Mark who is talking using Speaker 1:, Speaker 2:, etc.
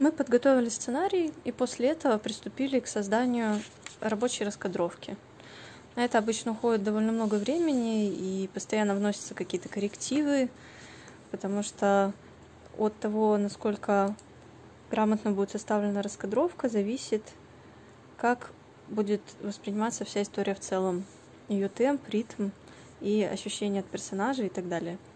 Speaker 1: Мы подготовили сценарий и после этого приступили к созданию рабочей раскадровки. На это обычно уходит довольно много времени и постоянно вносятся какие-то коррективы, потому что от того, насколько грамотно будет составлена раскадровка, зависит, как будет восприниматься вся история в целом, ее темп, ритм и ощущения от персонажей и так далее.